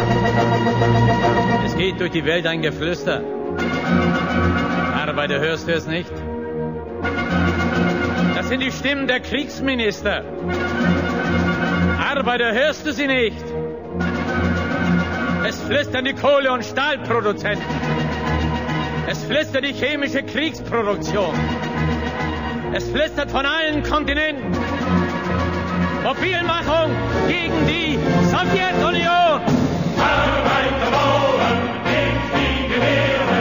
Es geht durch die Welt ein Geflüster. Arbeiter, hörst du es nicht? Das sind die Stimmen der Kriegsminister. Arbeiter, hörst du sie nicht? Es flüstern die Kohle- und Stahlproduzenten. Es flüstert die chemische Kriegsproduktion. Es flüstert von allen Kontinenten. Mobilmachung gegen die Sowjetunion. Arbeiter, Bauern, nehmt die Gewehre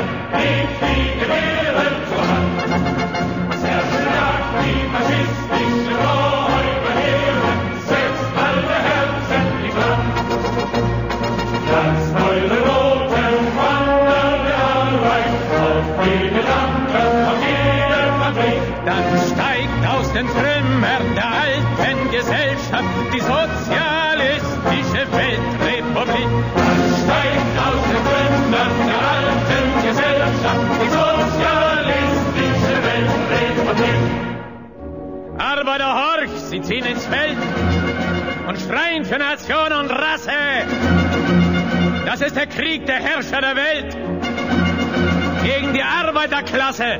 zur Hand. Es herrscht Jagd, die faschistische Räuberheere, setzt alle Herzen in Brand. Lasst eure Roten wandern der Arbeit auf jede Lampe, auf jede Fabrik. Dann steigt aus den Trümmern der alten Gesellschaft die sozialistische Weltrepublik. Dann steigt aus den Trümmern der alten Gesellschaft die sozialistische Weltrepublik. Arbeiter, horch, sie ziehen ins Feld und schreien für Nation und Rasse. Das ist der Krieg der Herrscher der Welt gegen die Arbeiterklasse.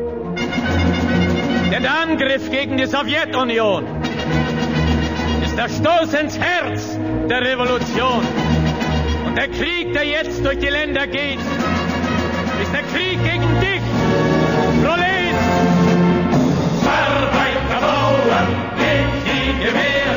Denn der Angriff gegen die Sowjetunion ist der Stoß ins Herz der Revolution. Und der Krieg, der jetzt durch die Länder geht, ist der Krieg gegen dich, Prolet! Arbeiter, Bauern, nehmt die Gewehre